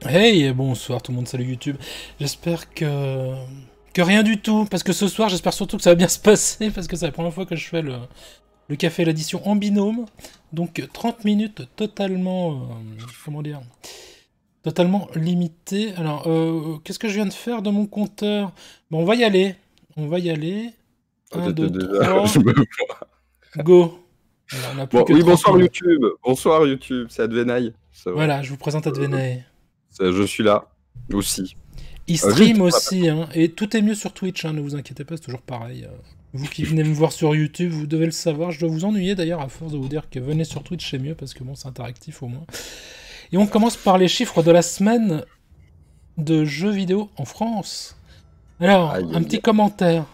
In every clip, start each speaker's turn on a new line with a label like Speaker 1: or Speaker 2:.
Speaker 1: Hey, bonsoir tout le monde, salut YouTube. J'espère que rien du tout, parce que ce soir, j'espère surtout que ça va bien se passer, parce que c'est la première fois que je fais le café et l'addition en binôme. Donc 30 minutes totalement, comment dire, totalement limitées. Alors, qu'est-ce que je viens de faire de mon compteur? Bon, on va y aller. On va y aller.
Speaker 2: Ah,
Speaker 1: 1,
Speaker 2: t'étais
Speaker 1: 2,
Speaker 2: déjà...
Speaker 1: 3, go. Alors, on n'a plus
Speaker 2: Bon,
Speaker 1: que
Speaker 2: oui,
Speaker 1: 30
Speaker 2: bonsoir
Speaker 1: minutes.
Speaker 2: YouTube. Bonsoir YouTube, c'est Advenaï. Ça va.
Speaker 1: Voilà, je vous présente Advenae.
Speaker 2: Je suis là aussi.
Speaker 1: Il
Speaker 2: Vite,
Speaker 1: stream
Speaker 2: on va
Speaker 1: aussi, hein, et tout est mieux sur Twitch, hein, ne vous inquiétez pas, c'est toujours pareil. Vous qui venez me voir sur YouTube, vous devez le savoir. Je dois vous ennuyer d'ailleurs à force de vous dire que venez sur Twitch, c'est mieux, parce que bon, c'est interactif au moins. Et on commence par les chiffres de la semaine de jeux vidéo en France. Alors,
Speaker 2: Aïe,
Speaker 1: un
Speaker 2: aïe,
Speaker 1: petit
Speaker 2: aïe.
Speaker 1: commentaire.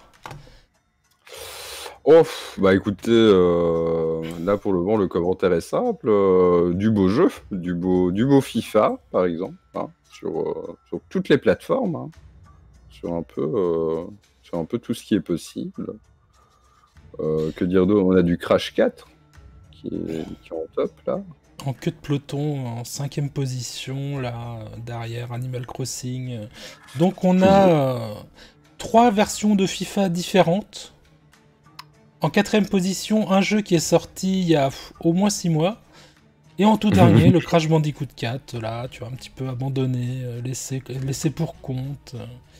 Speaker 2: Oh, bah écoutez, là pour le moment, le commentaire est simple. Du beau jeu, du beau FIFA, par exemple, hein, sur toutes les plateformes, hein, sur un peu, sur un peu tout ce qui est possible. Que dire d'autre? On a du Crash 4 qui est en top, là.
Speaker 1: En queue de peloton, en 5ème position, là, derrière Animal Crossing. Donc on a
Speaker 2: Toujours.
Speaker 1: 3 versions de FIFA différentes. En 4ème position, un jeu qui est sorti il y a au moins 6 mois. Et en tout dernier, le Crash Bandicoot 4, là, tu vois, un petit peu abandonné, laissé pour compte.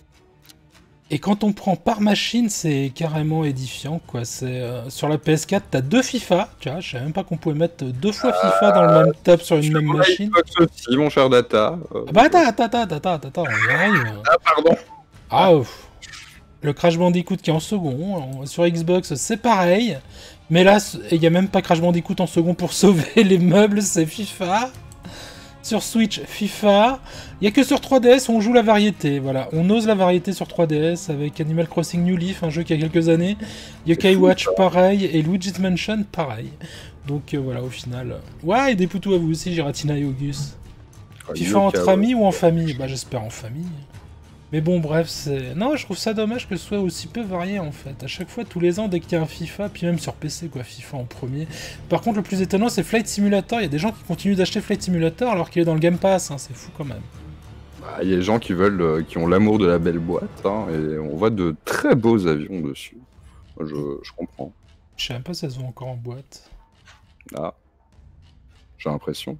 Speaker 1: Et quand on prend par machine, c'est carrément édifiant, quoi. C'est sur la PS4, t'as 2 FIFA, tu vois, je savais même pas qu'on pouvait mettre 2 fois FIFA dans le même top sur une
Speaker 2: Je
Speaker 1: même
Speaker 2: vois la
Speaker 1: machine.
Speaker 2: Xbox aussi, mon cher Data.
Speaker 1: Ah bah attends, on y arrive.
Speaker 2: Ah, pardon.
Speaker 1: Ah, le Crash Bandicoot qui est en second, sur Xbox c'est pareil. Mais là, il n'y a même pas Crash Bandicoot en second pour sauver les meubles, c'est FIFA. Sur Switch, FIFA. Il n'y a que sur 3DS où on joue la variété. Voilà, on ose la variété sur 3DS avec Animal Crossing New Leaf, un jeu qui a quelques années. Yokai
Speaker 2: Fou,
Speaker 1: Watch,
Speaker 2: ça.
Speaker 1: pareil. Et Luigi's Mansion, pareil. Donc voilà, au final. Ouais, et des poutous à vous aussi, Giratina et Augus.
Speaker 2: Ah,
Speaker 1: FIFA
Speaker 2: Yoka,
Speaker 1: entre
Speaker 2: ouais.
Speaker 1: amis ou en famille? Bah, j'espère en famille. Mais bon, bref, c'est... Non, je trouve ça dommage que ce soit aussi peu varié, en fait. À chaque fois, tous les ans, dès qu'il y a un FIFA, puis même sur PC, quoi, FIFA en premier. Par contre, le plus étonnant, c'est Flight Simulator. Il y a des gens qui continuent d'acheter Flight Simulator alors qu'il est dans le Game Pass, hein. C'est fou quand même.
Speaker 2: Bah, il y a des gens qui veulent, qui ont l'amour de la belle boîte, hein, et on voit de très beaux avions dessus. Moi, je comprends.
Speaker 1: Je sais même pas si ça se vend encore en boîte.
Speaker 2: Là, j'ai l'impression.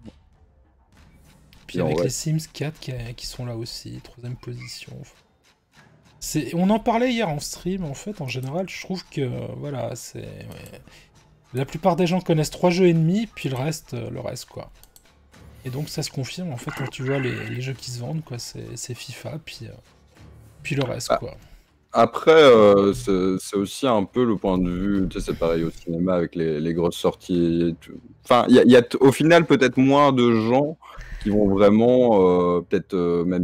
Speaker 1: Puis
Speaker 2: Puis en
Speaker 1: avec
Speaker 2: vrai,
Speaker 1: les Sims 4 qui sont là aussi, 3ème position. On en parlait hier en stream, en fait, en général, je trouve que, voilà, c'est... ouais. La plupart des gens connaissent 3 jeux et demi, puis le reste, quoi. Et donc ça se confirme, en fait, quand tu vois les jeux qui se vendent, quoi, c'est FIFA, puis le reste,
Speaker 2: bah,
Speaker 1: quoi.
Speaker 2: après, c'est aussi un peu le point de vue, tu sais, c'est pareil au cinéma avec les grosses sorties et tout. Enfin, il y a au final peut-être moins de gens qui vont vraiment, peut-être même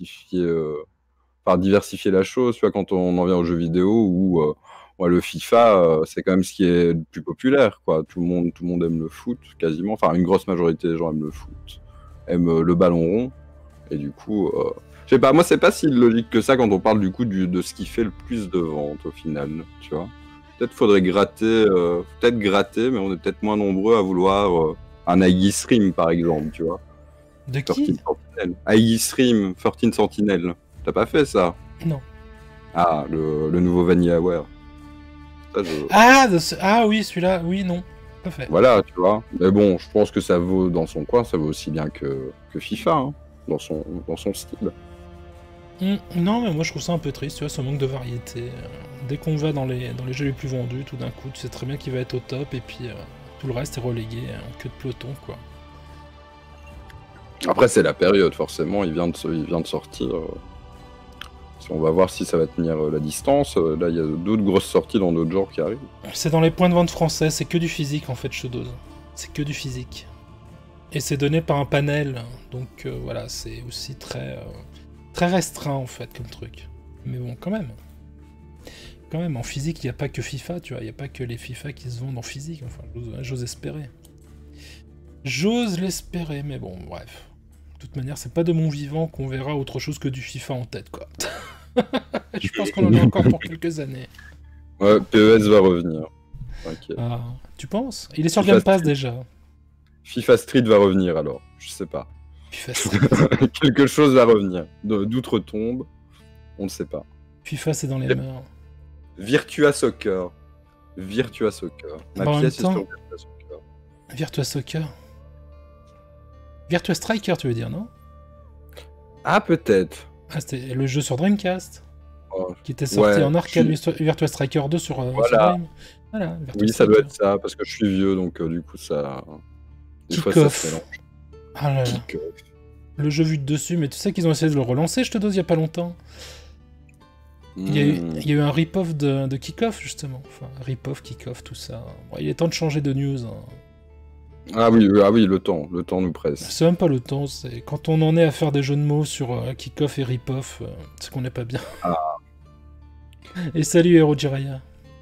Speaker 2: diversifier la chose, tu vois, quand on en vient aux jeux vidéo où ouais, le FIFA, c'est quand même ce qui est le plus populaire, quoi. Tout le monde aime le foot, quasiment. Enfin, une grosse majorité des gens aiment le foot, aiment le ballon rond. Et du coup, je sais pas, moi, c'est pas si logique que ça quand on parle du coup de ce qui fait le plus de ventes au final, tu vois. Peut-être faudrait gratter, mais on est peut-être moins nombreux à vouloir un Aegis Rim, par exemple, tu vois.
Speaker 1: De
Speaker 2: 13
Speaker 1: qui?
Speaker 2: Sentinel. Aegis Rim, 13 Sentinel. T'as pas fait ça?
Speaker 1: Non.
Speaker 2: Ah, le nouveau VanillaWare. Ça,
Speaker 1: Ah oui, celui-là, oui, non. Pas fait.
Speaker 2: voilà, tu vois. Mais bon, je pense que ça vaut, dans son coin, ça vaut aussi bien que FIFA, hein, dans son style.
Speaker 1: Non, mais moi je trouve ça un peu triste, tu vois, ce manque de variété. Dès qu'on va dans les jeux les plus vendus, tout d'un coup, tu sais très bien qu'il va être au top, et puis tout le reste est relégué en queue de peloton, quoi.
Speaker 2: Après, c'est la période, forcément, il vient de sortir. On va voir si ça va tenir la distance. Là, il y a d'autres grosses sorties dans d'autres genres qui arrivent.
Speaker 1: C'est dans les points de vente français, c'est que du physique en fait, Showdose. C'est que du physique. Et c'est donné par un panel, donc voilà, c'est aussi très restreint en fait comme truc. Mais bon, quand même. Quand même, en physique, il n'y a pas que FIFA, tu vois, il n'y a pas que les FIFA qui se vendent en physique, enfin, j'ose espérer. J'ose l'espérer, mais bon, bref. De toute manière, c'est pas de mon vivant qu'on verra autre chose que du FIFA en tête, quoi. Je pense qu'on en a encore pour quelques années.
Speaker 2: Ouais, PES va revenir. Ok.
Speaker 1: Ah, tu penses? Il est sur
Speaker 2: FIFA
Speaker 1: Game Pass
Speaker 2: Street.
Speaker 1: déjà.
Speaker 2: FIFA Street va revenir alors. Je sais pas.
Speaker 1: FIFA 7.
Speaker 2: Quelque chose va revenir. D'outre-tombe, on ne sait pas.
Speaker 1: FIFA, c'est dans les mœurs.
Speaker 2: Virtua Soccer. Virtua Soccer. Ma
Speaker 1: Bah, en
Speaker 2: pièce est
Speaker 1: même
Speaker 2: sur
Speaker 1: temps-
Speaker 2: Virtua Soccer.
Speaker 1: Virtua Soccer. Virtua Striker, tu veux dire, non?
Speaker 2: Ah, peut-être.
Speaker 1: Ah, c'était le jeu sur Dreamcast,
Speaker 2: Oh,
Speaker 1: qui était sorti
Speaker 2: ouais,
Speaker 1: en arcade, Virtua Striker 2 sur
Speaker 2: Voilà.
Speaker 1: Dream. Voilà, Virtua
Speaker 2: Oui, ça doit
Speaker 1: Striker.
Speaker 2: être ça, parce que je suis vieux, donc du coup, ça. Des fois,
Speaker 1: Kick-off.
Speaker 2: ça se mélange.
Speaker 1: Ah là là,
Speaker 2: Kick-off.
Speaker 1: le jeu vu de dessus, mais tu sais qu'ils ont essayé de le relancer, je te dose, il y a pas longtemps. Il y a eu un rip-off de Kick-off, justement. Enfin, rip-off, Kick-off, tout ça. Bon, il est temps de changer de news. Hein.
Speaker 2: Ah oui, le temps nous presse.
Speaker 1: C'est même pas le temps, c'est quand on en est à faire des jeux de mots sur Kick-off et rip-off, c'est qu'on n'est pas bien.
Speaker 2: Ah.
Speaker 1: Et salut Hero Jiraya.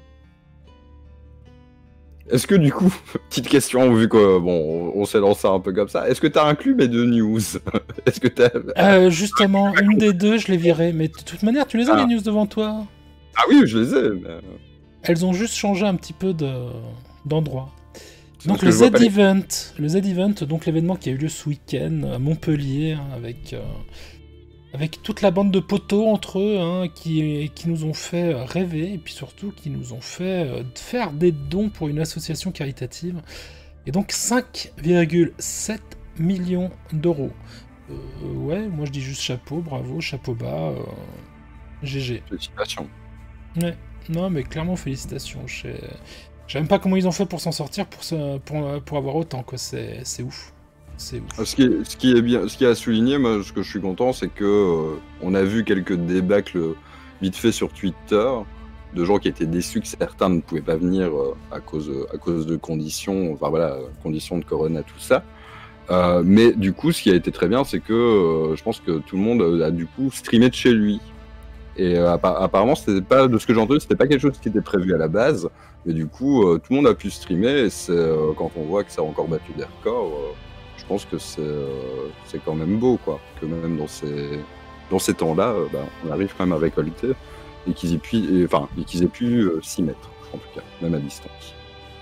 Speaker 2: Est-ce que du coup, petite question, vu que bon, on s'est lancé un peu comme ça, est-ce que t'as inclus mes deux news? Est-ce que t'as.
Speaker 1: Justement, une des deux, je l'ai virée, mais de toute manière, tu les as les news devant toi.
Speaker 2: Ah oui, je les ai. Mais...
Speaker 1: Elles ont juste changé un petit peu d'endroit. Donc
Speaker 2: que
Speaker 1: le
Speaker 2: je vois pas
Speaker 1: Z-Event, donc l'événement qui a eu lieu ce week-end à Montpellier, hein, avec toute la bande de poteaux entre eux, hein, qui nous ont fait rêver, et puis surtout qui nous ont fait faire des dons pour une association caritative. Et donc 5,7 millions d'euros. Ouais, moi je dis juste chapeau, bravo, chapeau bas, GG.
Speaker 2: Félicitations.
Speaker 1: Ouais, non mais clairement félicitations. Je sais même pas comment ils ont fait pour s'en sortir pour avoir autant, quoi. C'est ouf. C'est ouf.
Speaker 2: Ce qui est bien, ce qui est à souligner, moi, ce que je suis content, c'est que on a vu quelques débâcles vite fait sur Twitter de gens qui étaient déçus que certains ne pouvaient pas venir à cause de conditions, enfin voilà, conditions de corona, tout ça. Mais du coup, ce qui a été très bien, c'est que je pense que tout le monde a du coup streamé de chez lui. Et apparemment, c'était pas, de ce que j'ai entendu, c'était pas quelque chose qui était prévu à la base. Mais du coup, tout le monde a pu streamer. Et c'est quand on voit que ça a encore battu des records, je pense que c'est quand même beau, quoi. Que même dans ces temps-là, on arrive quand même à récolter et qu'ils aient pu s'y mettre, en tout cas, même à distance.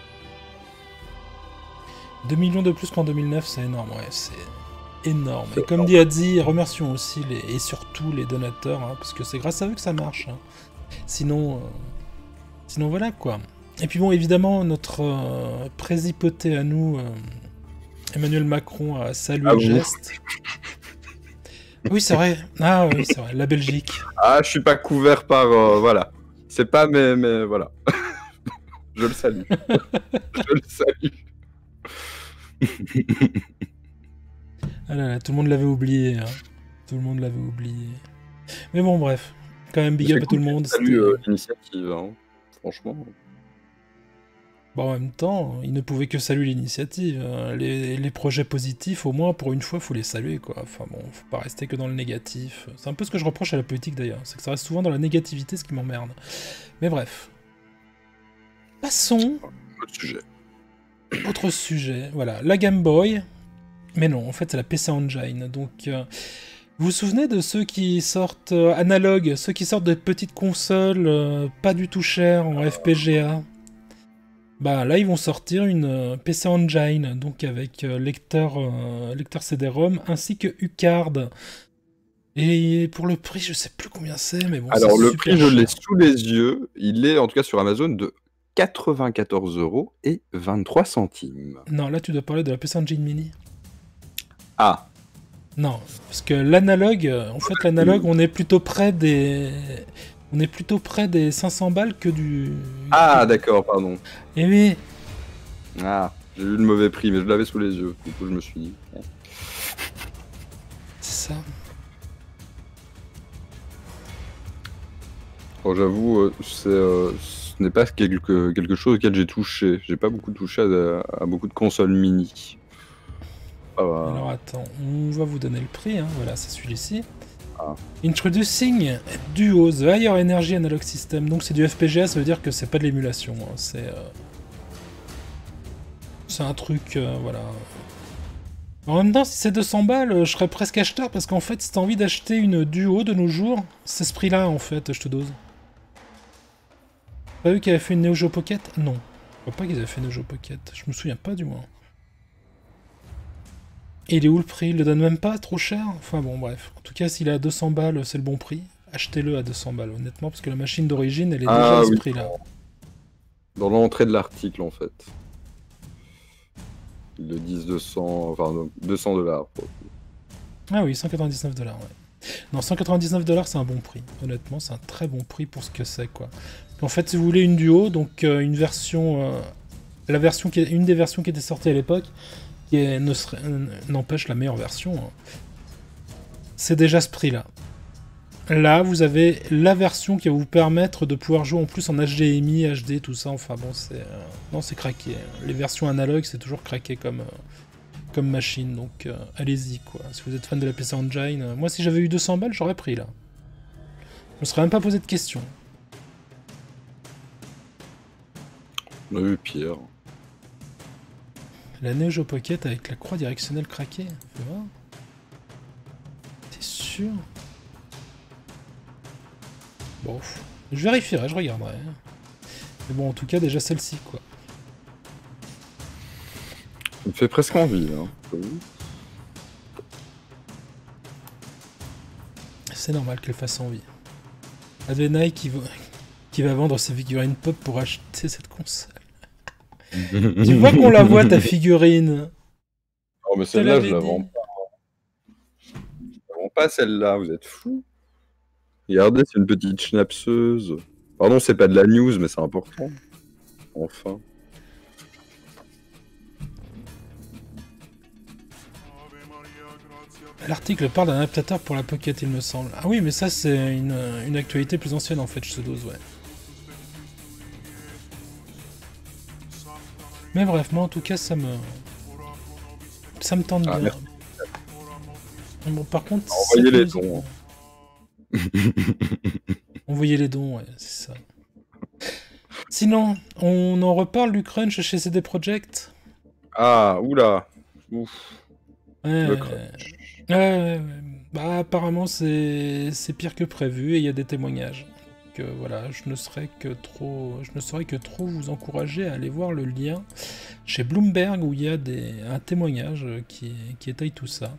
Speaker 1: 2 millions de plus qu'en 2009, c'est énorme, ouais, c'est énorme.
Speaker 2: C'est
Speaker 1: Et comme dit Adi, remercions aussi et surtout les donateurs, hein, parce que c'est grâce à eux que ça marche. Hein. Sinon voilà, quoi. Et puis bon, évidemment, notre présipoté à nous, Emmanuel Macron, a salué le geste. Oui, c'est vrai. Ah oui, c'est vrai. La Belgique.
Speaker 2: Ah, je suis pas couvert par... voilà. C'est pas mais voilà. Je le salue. Je le salue.
Speaker 1: Ah là là, tout le monde l'avait oublié. Hein. Tout le monde l'avait oublié. Mais bon, bref. Quand même, big up à tout le monde.
Speaker 2: Salut l'initiative, hein. Franchement.
Speaker 1: Bon, en même temps, il ne pouvait que saluer l'initiative. Les projets positifs, au moins, pour une fois, faut les saluer, quoi. Enfin bon, faut pas rester que dans le négatif. C'est un peu ce que je reproche à la politique, d'ailleurs. C'est que ça reste souvent dans la négativité, ce qui m'emmerde. Mais bref. Passons. Autre sujet. Voilà, la Game Boy. Mais non, en fait, c'est la PC Engine. Donc, vous vous souvenez de ceux qui sortent analogues, ceux qui sortent de petites consoles pas du tout chères en FPGA? Bah là, ils vont sortir une PC Engine, donc avec lecteur CD-ROM ainsi que UCARD. Et pour le prix, je sais plus combien c'est, mais bon.
Speaker 2: Alors le
Speaker 1: super
Speaker 2: prix, je l'ai
Speaker 1: cher.
Speaker 2: sous les yeux. Il est en tout cas sur Amazon de 94,23 €.
Speaker 1: Non, là, tu dois parler de la PC Engine Mini.
Speaker 2: Ah.
Speaker 1: Non, parce que l'analogue, en fait, l'analogue, on est plutôt près des 500 balles que du...
Speaker 2: Ah, d'accord, pardon.
Speaker 1: Eh oui.
Speaker 2: Ah, j'ai eu le mauvais prix, mais je l'avais sous les yeux. Du coup, je me suis dit...
Speaker 1: C'est ça.
Speaker 2: Bon, j'avoue, ce n'est pas quelque chose auquel j'ai touché. J'ai pas beaucoup touché à beaucoup de consoles mini.
Speaker 1: Alors attends, on va vous donner le prix, hein. Voilà, c'est celui-ci.
Speaker 2: Ah.
Speaker 1: Introducing Duo, The Higher Energy Analog System. Donc c'est du FPGA, ça veut dire que c'est pas de l'émulation. Hein. C'est un truc, voilà. En même temps, si c'est 200 balles, je serais presque acheteur, parce qu'en fait, si t'as envie d'acheter une Duo de nos jours, c'est ce prix-là, en fait, je te dose. Pas eux qui avaient fait une Neo Geo Pocket? Non. Je crois pas qu'ils avaient fait une Neo Geo Pocket. Je me souviens pas, du moins. Et il est où le prix? Il le donne même pas trop cher? Enfin bon, bref. En tout cas, s'il est à 200 balles, c'est le bon prix. Achetez-le à 200 balles, honnêtement, parce que la machine d'origine, elle est déjà à ce
Speaker 2: oui,
Speaker 1: prix-là.
Speaker 2: dans l'entrée de l'article en fait. Ils le disent 200, enfin 200 $.
Speaker 1: Ah oui, 199 $, ouais. Non, 199 $, c'est un bon prix. Honnêtement, c'est un très bon prix pour ce que c'est, quoi. En fait, si vous voulez une duo, donc une version... une des versions qui était sortie à l'époque, qui n'empêche la meilleure version, hein, c'est déjà ce prix-là. Là, vous avez la version qui va vous permettre de pouvoir jouer en plus en HDMI, HD, tout ça. Enfin bon, c'est... non, c'est craqué. Les versions analogues, c'est toujours craqué comme machine. Donc, allez-y, quoi. Si vous êtes fan de la PC Engine... moi, si j'avais eu 200 balles, j'aurais pris, là. Je me serais même pas posé de questions.
Speaker 2: On a eu pire.
Speaker 1: La Neo Geo Pocket avec la croix directionnelle craquée. Fais voir. T'es sûr? Bon, je vérifierai, je regarderai. Mais bon, en tout cas, déjà celle-ci, quoi.
Speaker 2: Ça me fait presque envie, hein.
Speaker 1: C'est normal qu'elle fasse envie. Avenai qui va vendre ses figurines pop pour acheter cette console. Tu vois qu'on la voit, ta figurine.
Speaker 2: Oh, mais celle-là, je la vends pas. Je la vends pas, celle-là, vous êtes fous. Regardez, c'est une petite schnapseuse. Pardon, c'est pas de la news, mais c'est important. Enfin.
Speaker 1: L'article parle d'un adaptateur pour la Pocket, il me semble. Ah oui, mais ça, c'est une actualité plus ancienne, en fait, je dose, ouais. Mais bref, moi, en tout cas, ça me tente bien.
Speaker 2: Merci.
Speaker 1: Bon, par contre...
Speaker 2: Envoyez les dons.
Speaker 1: Envoyez les dons, ouais, c'est ça. Sinon, on en reparle du crunch chez CD Projekt?
Speaker 2: Ah, oula. Ouf.
Speaker 1: Ouais,
Speaker 2: Le crunch.
Speaker 1: ouais. Bah, apparemment, c'est pire que prévu et il y a des témoignages. Donc voilà, je ne saurais que trop vous encourager à aller voir le lien chez Bloomberg où il y a un témoignage qui étaye tout ça.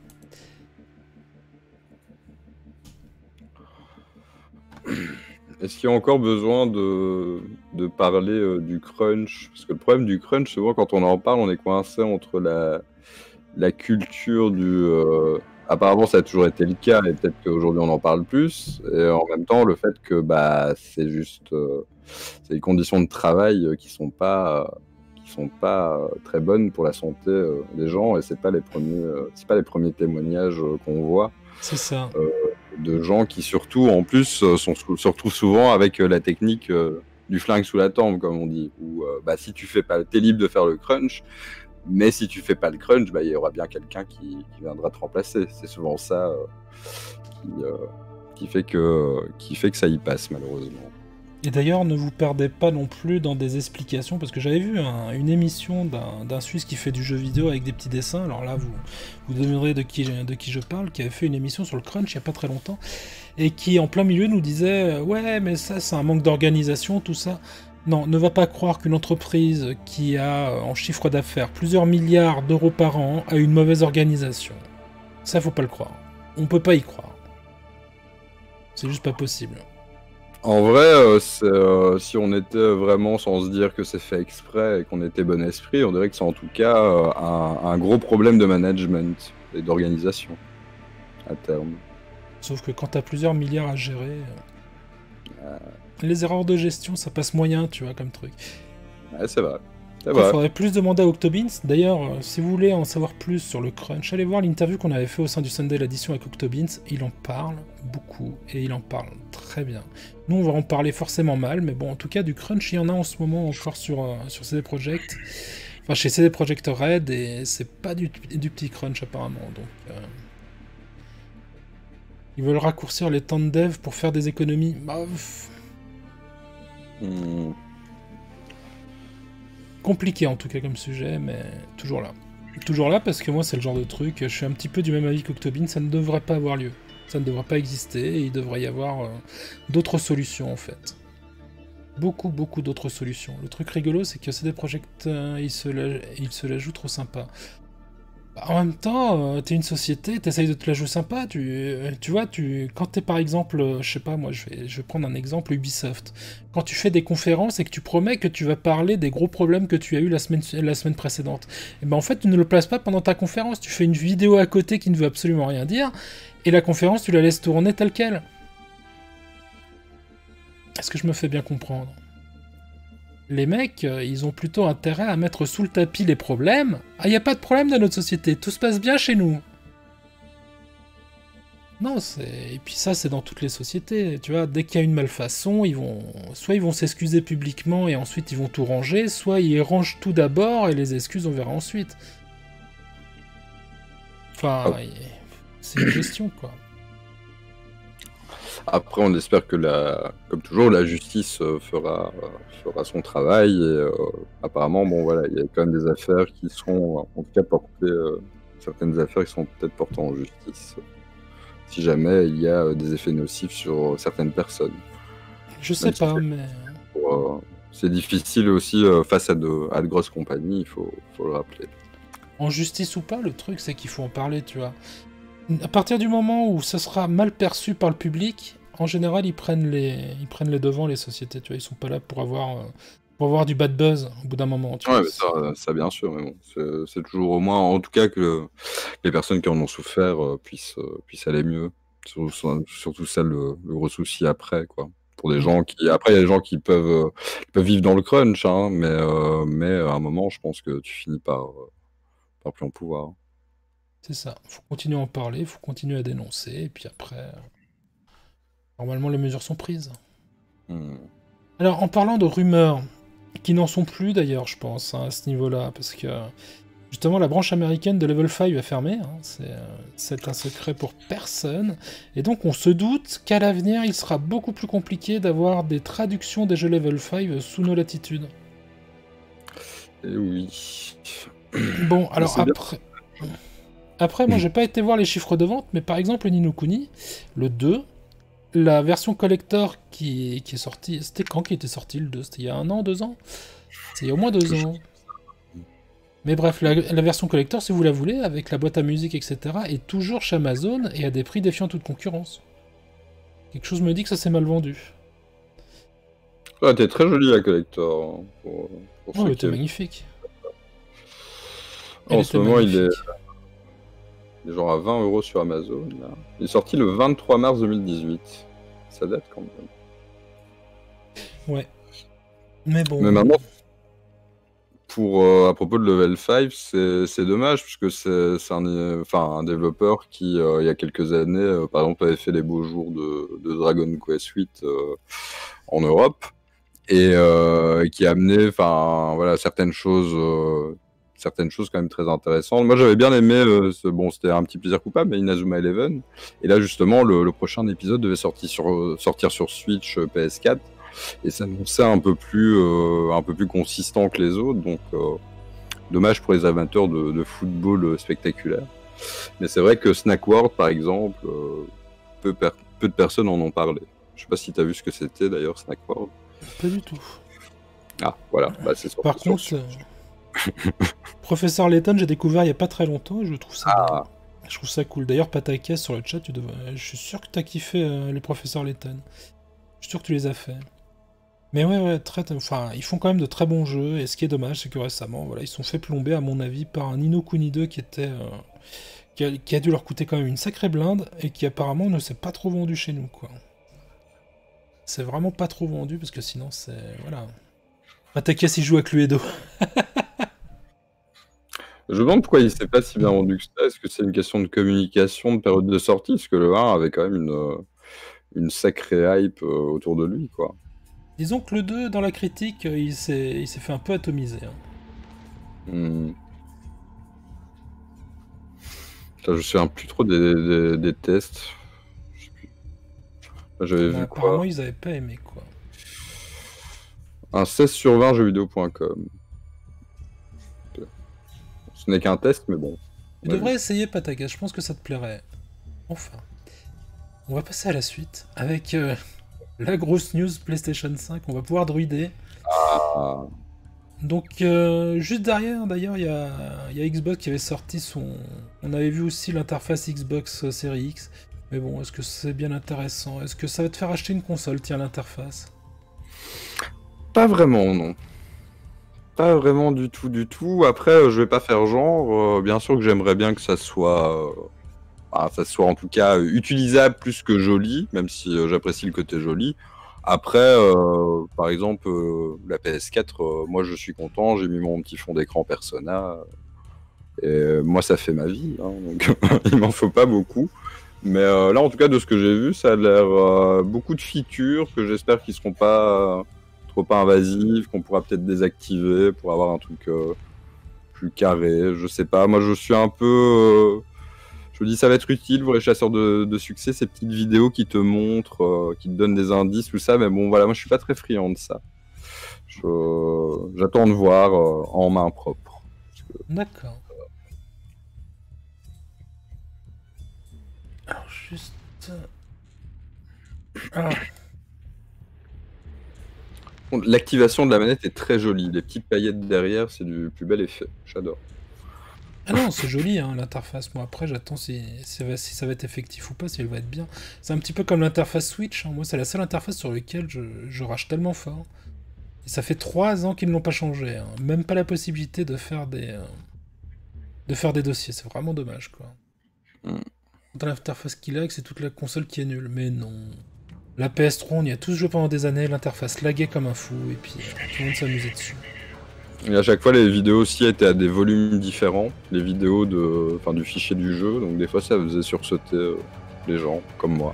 Speaker 2: Est-ce qu'il y a encore besoin de parler du crunch? Parce que le problème du crunch, souvent quand on en parle, on est coincé entre la culture du... apparemment ça a toujours été le cas et peut-être qu'aujourd'hui on en parle plus. Et en même temps le fait que c'est juste... c'est des conditions de travail qui sont pas très bonnes pour la santé des gens et c'est pas les premiers témoignages qu'on voit.
Speaker 1: C'est ça.
Speaker 2: De gens qui surtout en plus se retrouvent souvent avec la technique du flingue sous la tempe comme on dit, où si tu fais pas, t'es libre de faire le crunch, mais si tu fais pas le crunch, il y aura bien quelqu'un qui viendra te remplacer. C'est souvent ça qui fait que ça y passe malheureusement.
Speaker 1: Et d'ailleurs, ne vous perdez pas non plus dans des explications, parce que j'avais vu une émission d'un Suisse qui fait du jeu vidéo avec des petits dessins, alors là, vous devinerez de qui je parle, qui avait fait une émission sur le crunch il n'y a pas très longtemps, et qui, en plein milieu, nous disait « Ouais, mais ça, c'est un manque d'organisation, tout ça. » Non, ne va pas croire qu'une entreprise qui a en chiffre d'affaires plusieurs milliards d'euros par an a une mauvaise organisation. Ça, faut pas le croire. On peut pas y croire. C'est juste pas possible.
Speaker 2: En vrai, si on était vraiment sans se dire que c'est fait exprès et qu'on était bon esprit, on dirait que c'est en tout cas un gros problème de management et d'organisation à terme.
Speaker 1: Sauf que quand t'as plusieurs milliards à gérer, les erreurs de gestion, ça passe moyen, tu vois, comme truc.
Speaker 2: Ouais, c'est vrai.
Speaker 1: Il faudrait plus demander à Octobins. D'ailleurs, si vous voulez en savoir plus sur le crunch, allez voir l'interview qu'on avait fait au sein du Sunday l'addition avec Octobins. Il en parle beaucoup et il en parle très bien. Nous, on va en parler forcément mal, mais bon, en tout cas, du crunch, il y en a en ce moment encore sur CD Projekt. Enfin, chez CD Projekt Red, et c'est pas du petit crunch apparemment. Donc, ils veulent raccourcir les temps de dev pour faire des économies. Compliqué en tout cas comme sujet, mais toujours là. Toujours là parce que moi c'est le genre de truc, je suis un petit peu du même avis qu'Octobin, ça ne devrait pas avoir lieu. Ça ne devrait pas exister et il devrait y avoir d'autres solutions en fait. Beaucoup d'autres solutions. Le truc rigolo c'est que CD Projekt il se la joue trop sympa. En même temps, t'es une société, t'essayes de te la jouer sympa. Tu vois, quand t'es par exemple, je sais pas, moi je vais prendre un exemple Ubisoft. Quand tu fais des conférences et que tu promets que tu vas parler des gros problèmes que tu as eu la semaine précédente, et ben en fait tu ne le places pas pendant ta conférence. Tu fais une vidéo à côté qui ne veut absolument rien dire, et la conférence tu la laisses tourner telle quelle. Est-ce que je me fais bien comprendre? Les mecs, ils ont plutôt intérêt à mettre sous le tapis les problèmes. Ah, y a pas de problème dans notre société, tout se passe bien chez nous. Non, c'est... Et puis ça, c'est dans toutes les sociétés, tu vois, dès qu'il y a une malfaçon, soit ils vont s'excuser publiquement et ensuite ils vont tout ranger, soit ils rangent tout d'abord et les excuses on verra ensuite. Enfin, c'est une gestion, quoi.
Speaker 2: Après, on espère que, comme toujours, la justice fera son travail. Et apparemment, bon, voilà, il y a quand même des affaires qui seront, en tout cas, portées, certaines affaires qui sont peut-être portées en justice, si jamais il y a des effets nocifs sur certaines personnes.
Speaker 1: Je sais pas, mais...
Speaker 2: c'est difficile aussi face à de grosses compagnies, il faut le rappeler.
Speaker 1: En justice ou pas, le truc, c'est qu'il faut en parler, tu vois. À partir du moment où ça sera mal perçu par le public, en général, ils prennent les devants, les sociétés, tu vois. Ils sont pas là pour avoir du bad buzz au bout d'un moment, tu vois.
Speaker 2: Mais ça, bien sûr, mais bon, c'est toujours au moins, en tout cas, que les personnes qui en ont souffert puissent aller mieux. Surtout ça, le gros souci après, quoi. Pour des gens qui... Après, il y a des gens qui peuvent vivre dans le crunch, hein, mais à un moment, je pense que tu finis par plus en pouvoir.
Speaker 1: C'est ça. Faut continuer à en parler, faut continuer à dénoncer, et puis après... Normalement, les mesures sont prises. Alors, en parlant de rumeurs, qui n'en sont plus d'ailleurs, je pense, hein, à ce niveau-là, parce que justement, la branche américaine de Level 5 va fermer, hein, c'est un secret pour personne, et donc on se doute qu'à l'avenir, il sera beaucoup plus compliqué d'avoir des traductions des jeux Level 5 sous nos latitudes.
Speaker 2: Et oui.
Speaker 1: Bon, alors après, moi, j'ai pas été voir les chiffres de vente, mais par exemple, le Ni no Kuni, le 2, la version collector qui est sortie... C'était quand qui était sorti le 2? C'était il y a 1 an, 2 ans? C'est il y a au moins 2 ans. Mais bref, la version collector, si vous la voulez, avec la boîte à musique, etc., est toujours chez Amazon et à des prix défiant toute concurrence. Quelque chose me dit que ça s'est mal vendu.
Speaker 2: Ah, t'es très jolie la collector. Hein,
Speaker 1: oh, elle était magnifique.
Speaker 2: En ce moment, il est genre à 20 € sur Amazon. Là. Il est sorti le 23 mars 2018. Ça date quand même.
Speaker 1: Ouais. Mais bon...
Speaker 2: Mais maintenant, à propos de Level 5, c'est dommage, puisque c'est un développeur qui, il y a quelques années, par exemple, avait fait les beaux jours de Dragon Quest 8 en Europe, et qui a amené voilà, certaines choses quand même très intéressantes. Moi, j'avais bien aimé, c'était un petit plaisir coupable, mais Inazuma Eleven. Et là, justement, le prochain épisode devait sortir sur Switch, PS4. Et ça m'annonçait un peu plus consistant que les autres, donc dommage pour les amateurs de football spectaculaire. Mais c'est vrai que Snack World, par exemple, peu de personnes en ont parlé. Je sais pas si tu as vu ce que c'était d'ailleurs, Snack World.
Speaker 1: Pas du tout.
Speaker 2: Ah, voilà, bah, c'est sorti.
Speaker 1: Par contre, Professeur Layton, j'ai découvert il y a pas très longtemps, et je trouve ça je trouve ça cool. D'ailleurs, Patakès sur le chat, je suis sûr que t'as kiffé les Professeurs Layton. Je suis sûr que tu les as fait. Mais ouais, ils font quand même de très bons jeux, et ce qui est dommage, c'est que récemment, voilà, ils se sont fait plomber, à mon avis, par un Ni no Kuni 2 qui a dû leur coûter quand même une sacrée blinde, et qui apparemment ne s'est pas trop vendu chez nous, quoi. C'est vraiment pas trop vendu, parce que sinon, c'est... Voilà. Patakès, il joue avec Cluedo.
Speaker 2: Je me demande pourquoi il s'est pas si bien vendu que ça. Est-ce que c'est une question de communication, de période de sortie? Parce que le 1 avait quand même une sacrée hype autour de lui, quoi.
Speaker 1: Disons que le 2, dans la critique, il s'est fait un peu atomiser.
Speaker 2: Hein. Je me souviens plus trop des tests. Je sais plus. J'avais vu quoi?
Speaker 1: Apparemment, ils avaient pas aimé, quoi.
Speaker 2: Un 16/20 jeuxvideo.com. Ce n'est qu'un test, mais bon.
Speaker 1: Tu devrais essayer, Patagas, je pense que ça te plairait. Enfin. On va passer à la suite, avec la grosse news PlayStation 5, on va pouvoir druider. Donc, juste derrière, d'ailleurs, il y a Xbox qui avait sorti son... On avait vu aussi l'interface Xbox Series X. Mais bon, est-ce que c'est bien intéressant? Est-ce que ça va te faire acheter une console, tiens, l'interface?
Speaker 2: Pas vraiment, non. Pas vraiment du tout, du tout. Après, je vais pas faire genre. Bien sûr que j'aimerais bien que ça soit, ça soit en tout cas utilisable plus que joli, même si j'apprécie le côté joli. Après, par exemple, la PS4, moi je suis content, j'ai mis mon petit fond d'écran Persona. Et moi, ça fait ma vie, hein, donc il m'en faut pas beaucoup. Mais là, en tout cas, de ce que j'ai vu, ça a l'air beaucoup de features que j'espère qu'ils seront pas trop pas invasives, qu'on pourra peut-être désactiver pour avoir un truc plus carré. Je sais pas. Moi, je suis un peu. Je me dis, ça va être utile pour les chasseurs de succès, ces petites vidéos qui te montrent, qui te donnent des indices, tout ça. Mais bon, voilà, moi, je suis pas très friand de ça. J'attends de voir en main propre.
Speaker 1: D'accord. Alors, juste... Ah,
Speaker 2: L'activation de la manette est très jolie. Les petites paillettes derrière, c'est du plus bel effet. J'adore.
Speaker 1: ah non, c'est joli, hein, l'interface. Moi, après, j'attends si ça va être effectif ou pas, si elle va être bien. C'est un petit peu comme l'interface Switch, hein. Moi, c'est la seule interface sur laquelle je rage tellement fort. Et ça fait 3 ans qu'ils ne l'ont pas changé, hein. Même pas la possibilité de faire des dossiers. C'est vraiment dommage, quoi.
Speaker 2: Mm.
Speaker 1: Dans l'interface qu'il a, que c'est toute la console qui est nulle. Mais non. La PS3, on y a tous joué pendant des années, l'interface laguait comme un fou, et puis tout le monde s'amusait dessus.
Speaker 2: Et à chaque fois, les vidéos aussi étaient à des volumes différents. Les vidéos du fichier du jeu. Donc des fois, ça faisait sursauter les gens, comme moi.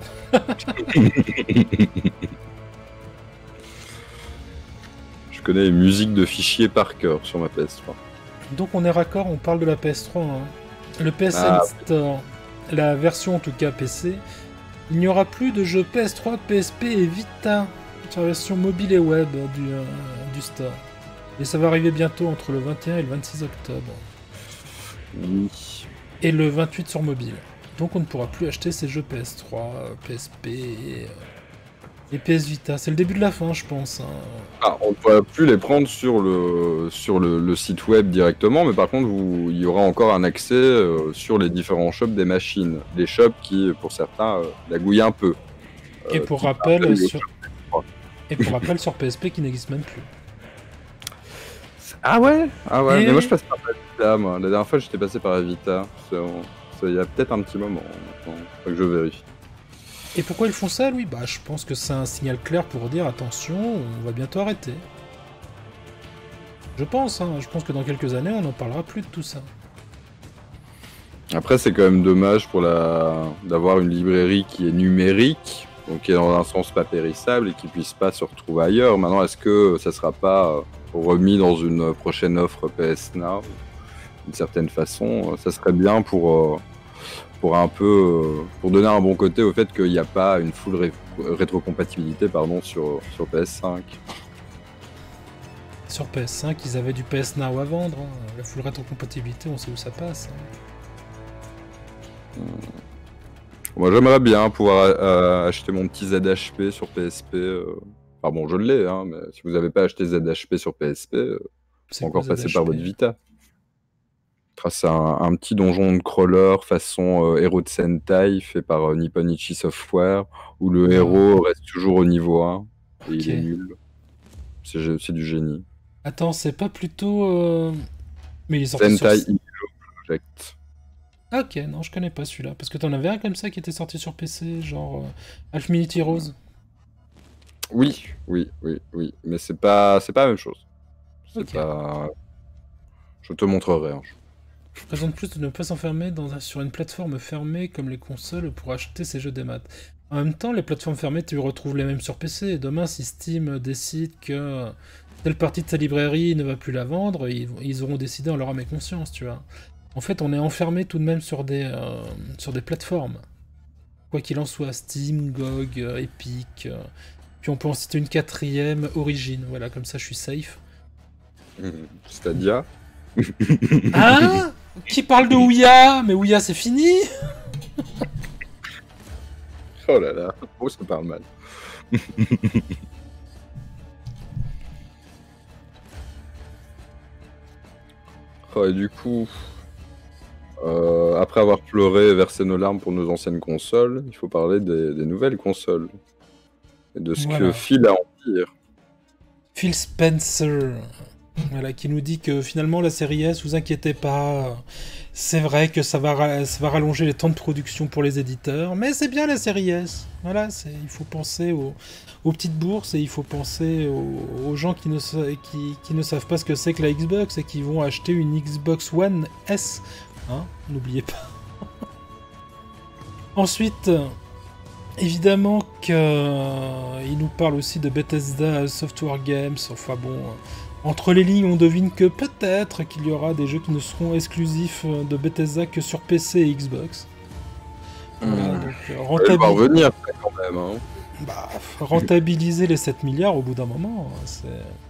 Speaker 2: Je connais les musiques de fichiers par cœur sur ma PS3.
Speaker 1: Donc on est raccord, on parle de la PS3, hein. Le PSN
Speaker 2: Ah,
Speaker 1: Store, la version en tout cas PC, il n'y aura plus de jeux PS3, PSP et Vita sur la version mobile et web du store. Et ça va arriver bientôt entre le 21 et le 26 octobre.
Speaker 2: oui.
Speaker 1: Et le 28 sur mobile. Donc on ne pourra plus acheter ces jeux PS3, PSP et PS Vita. C'est le début de la fin, je pense, hein.
Speaker 2: Ah, on ne pourra plus les prendre sur le site web directement, mais par contre, il y aura encore un accès sur les différents shops des machines. Les shops qui, pour certains, lagouillent un peu.
Speaker 1: Et pour
Speaker 2: qui
Speaker 1: rappel,
Speaker 2: rappellent le
Speaker 1: sur...
Speaker 2: shop PS3.
Speaker 1: Et pour rappel sur PSP qui n'existe même plus.
Speaker 2: Ah ouais? Ah ouais,
Speaker 1: Et
Speaker 2: mais moi
Speaker 1: oui.
Speaker 2: je passe par la Vita, moi. La dernière fois j'étais passé par la Vita. Il y a peut-être un petit moment maintenant. Faut que je vérifie.
Speaker 1: Et pourquoi ils font ça, lui? Bah, je pense que c'est un signal clair pour dire attention, on va bientôt arrêter. Je pense, hein. Je pense que dans quelques années, on n'en parlera plus de tout ça.
Speaker 2: Après, c'est quand même dommage d'avoir une librairie qui est numérique, donc qui est dans un sens pas périssable et qui puisse pas se retrouver ailleurs. Maintenant, est-ce que ça sera pas remis dans une prochaine offre PS Now d'une certaine façon? Ça serait bien pour un peu pour donner un bon côté au fait qu'il n'y a pas une full rétrocompatibilité sur PS5.
Speaker 1: Sur PS5, ils avaient du PS Now à vendre, hein. La full rétrocompatibilité, on sait où ça passe, hein.
Speaker 2: Moi, j'aimerais bien pouvoir acheter mon petit ZHP sur PSP. Enfin bon, je l'ai, hein, mais si vous n'avez pas acheté ZHP sur PSP,
Speaker 1: C'est
Speaker 2: faut
Speaker 1: quoi
Speaker 2: encore passer
Speaker 1: ZHP?
Speaker 2: par votre Vita. C'est un petit donjon de crawler façon héros de Sentai fait par Nipponichi Software, où le héros reste toujours au niveau 1 et il est
Speaker 1: Ok.
Speaker 2: nul. C'est du génie.
Speaker 1: Attends, c'est pas plutôt... Mais il est sorti sur...
Speaker 2: Sentai Hero Project.
Speaker 1: Ah, ok, non, je connais pas celui-là. Parce que t'en avais un comme ça qui était sorti sur PC, genre Half Minute Heroes.
Speaker 2: Oui, mais c'est pas la même chose.
Speaker 1: Ok.
Speaker 2: Je te montrerai un jour.
Speaker 1: Présente plus de ne pas s'enfermer sur une plateforme fermée comme les consoles pour acheter ces jeux des maths. En même temps, les plateformes fermées, tu retrouves les mêmes sur PC. Et demain, si Steam décide que telle partie de sa librairie ne va plus la vendre, ils auront décidé en leur âme et conscience, tu vois. En fait, on est enfermé tout de même sur des plateformes. Quoi qu'il en soit, Steam, GOG, Epic. Puis on peut en citer une quatrième, Origin. Voilà, comme ça je suis safe.
Speaker 2: Stadia.
Speaker 1: Hein? Qui parle de Ouya? Mais Ouya c'est fini?
Speaker 2: Oh là là, oh ça parle mal. Et du coup, après avoir pleuré et versé nos larmes pour nos anciennes consoles, il faut parler des nouvelles consoles. Et de ce que Phil a à en dire.
Speaker 1: Phil Spencer, voilà, qui nous dit que finalement la série S, vous inquiétez pas, c'est vrai que ça va rallonger les temps de production pour les éditeurs, mais c'est bien la série S. Voilà, il faut penser aux petites bourses et il faut penser aux gens qui ne savent pas ce que c'est que la Xbox et qui vont acheter une Xbox One S. Hein, n'oubliez pas. Ensuite, évidemment qu'il nous parle aussi de Bethesda Software Games. Enfin bon, entre les lignes, on devine que peut-être qu'il y aura des jeux qui ne seront exclusifs de Bethesda que sur PC et Xbox. Voilà, donc
Speaker 2: va revenir quand même. Hein.
Speaker 1: Bah, rentabiliser les 7 milliards au bout d'un moment, c'est...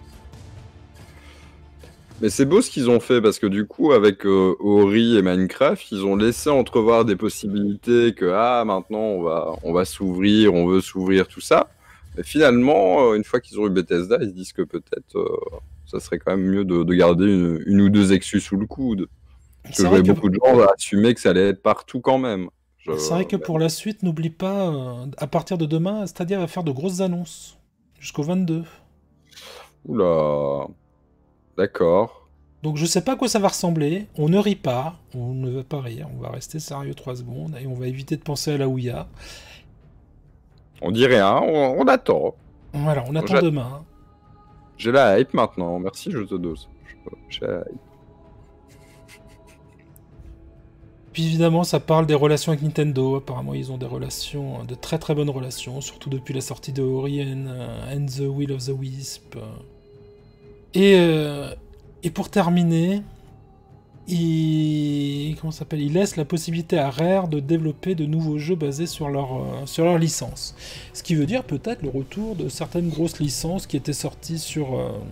Speaker 2: Mais c'est beau ce qu'ils ont fait, parce que du coup, avec Ori et Minecraft, ils ont laissé entrevoir des possibilités que, maintenant, on va s'ouvrir, on veut s'ouvrir, tout ça. Mais finalement, une fois qu'ils ont eu Bethesda, ils se disent que peut-être, ça serait quand même mieux de garder une ou deux exclus sous le coude. Parce que je voyais beaucoup de gens assumer que ça allait être partout quand même.
Speaker 1: C'est vrai que pour la suite, n'oublie pas, à partir de demain, Stadia va faire de grosses annonces. Jusqu'au 22.
Speaker 2: Oula... D'accord.
Speaker 1: Donc je sais pas à quoi ça va ressembler, on ne rit pas, on ne veut pas rire, on va rester sérieux 3 secondes et on va éviter de penser à la Ouya.
Speaker 2: On dit rien, on attend.
Speaker 1: Voilà, on attend demain.
Speaker 2: J'ai la hype maintenant, merci je te dose. J'ai la hype.
Speaker 1: Puis évidemment ça parle des relations avec Nintendo, apparemment ils ont des relations, de très très bonnes relations, surtout depuis la sortie de Ori and the Will of the Wisp. Et pour terminer, il laisse la possibilité à Rare de développer de nouveaux jeux basés sur leur licence. Ce qui veut dire peut-être le retour de certaines grosses licences qui étaient sorties sur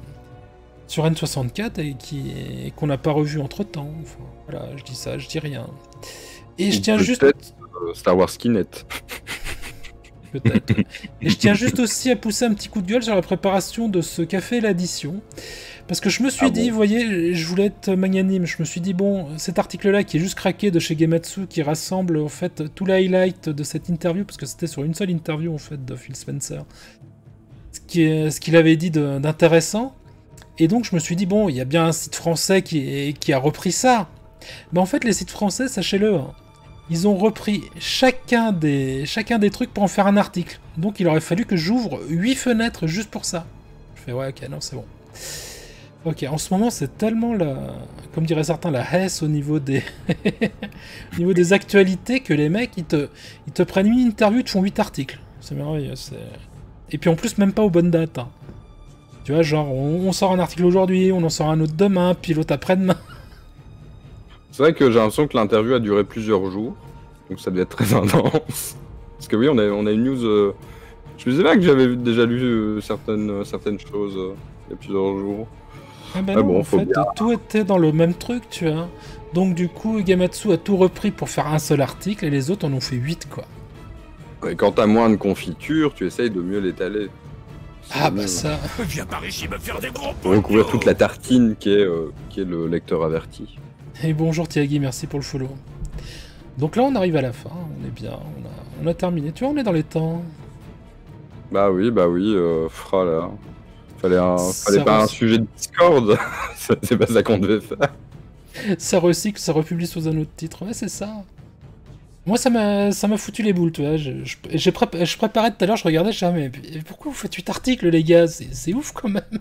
Speaker 1: N64 et qu'on n'a pas revues entre-temps. Enfin, voilà, je dis ça, je dis rien. Et je tiens juste...
Speaker 2: Star Wars Kinect.
Speaker 1: Peut-être. Et je tiens juste aussi à pousser un petit coup de gueule sur la préparation de ce café l'addition. Parce que je me suis dit, vous voyez, je voulais être magnanime, je me suis dit, bon, cet article-là qui est juste craqué de chez Gematsu, qui rassemble en fait tout l'highlight de cette interview, parce que c'était sur une seule interview en fait de Phil Spencer, ce qu'il avait dit d'intéressant. Et donc je me suis dit, bon, il y a bien un site français qui a repris ça. Mais en fait, les sites français, sachez-le, ils ont repris chacun des trucs pour en faire un article. Donc il aurait fallu que j'ouvre 8 fenêtres juste pour ça. Je fais, ouais, ok, non, c'est bon. Ok, en ce moment, c'est tellement comme diraient certains, la hesse au niveau des au niveau des actualités que les mecs, ils te prennent une interview, ils te font 8 articles. C'est merveilleux, Et puis en plus, même pas aux bonnes dates. Hein. Tu vois, genre, on sort un article aujourd'hui, on en sort un autre demain, puis l'autre après-demain.
Speaker 2: C'est vrai que j'ai l'impression que l'interview a duré plusieurs jours, donc ça devait être très intense. Parce que oui, on a une news... Je me disais pas que j'avais déjà lu certaines choses il y a plusieurs jours.
Speaker 1: Ah bah non, en fait, tout était dans le même truc, tu vois. Donc du coup, Gematsu a tout repris pour faire un seul article, et les autres en ont fait 8, quoi.
Speaker 2: Et quand t'as moins de confiture, tu essayes de mieux l'étaler.
Speaker 1: Ah bah ça...
Speaker 3: Viens par ici me faire des gros
Speaker 2: pour recouvrir toute la tartine qui est le lecteur averti.
Speaker 1: Et bonjour Tiagi, merci pour le follow. Donc là, on arrive à la fin, on est bien, on a terminé. Tu vois, on est dans les temps.
Speaker 2: Bah oui, fra là... Fallait pas un sujet de Discord. C'est pas ça qu'on devait faire.
Speaker 1: Ça recycle, ça republie sous un autre titre. Ouais, c'est ça. Moi, ça m'a foutu les boules, tu vois. Je préparais tout à l'heure, je regardais, je disais, mais pourquoi vous faites 8 articles, les gars? C'est ouf, quand même.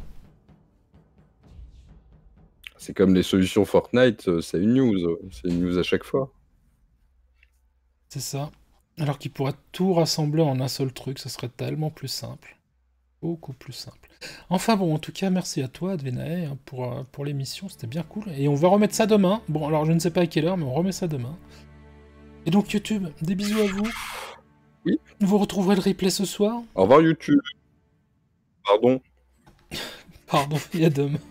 Speaker 2: C'est comme les solutions Fortnite, c'est une news. C'est une news à chaque fois.
Speaker 1: C'est ça. Alors qu'ils pourraient tout rassembler en un seul truc, ça serait tellement plus simple. Beaucoup plus simple. Enfin bon, en tout cas, merci à toi, Advenae, pour l'émission, c'était bien cool. Et on va remettre ça demain. Bon, alors je ne sais pas à quelle heure, mais on remet ça demain. Et donc YouTube, des bisous à vous.
Speaker 2: Oui.
Speaker 1: Vous retrouverez le replay ce soir.
Speaker 2: Au revoir YouTube. Pardon.
Speaker 1: Pardon, il y a demain.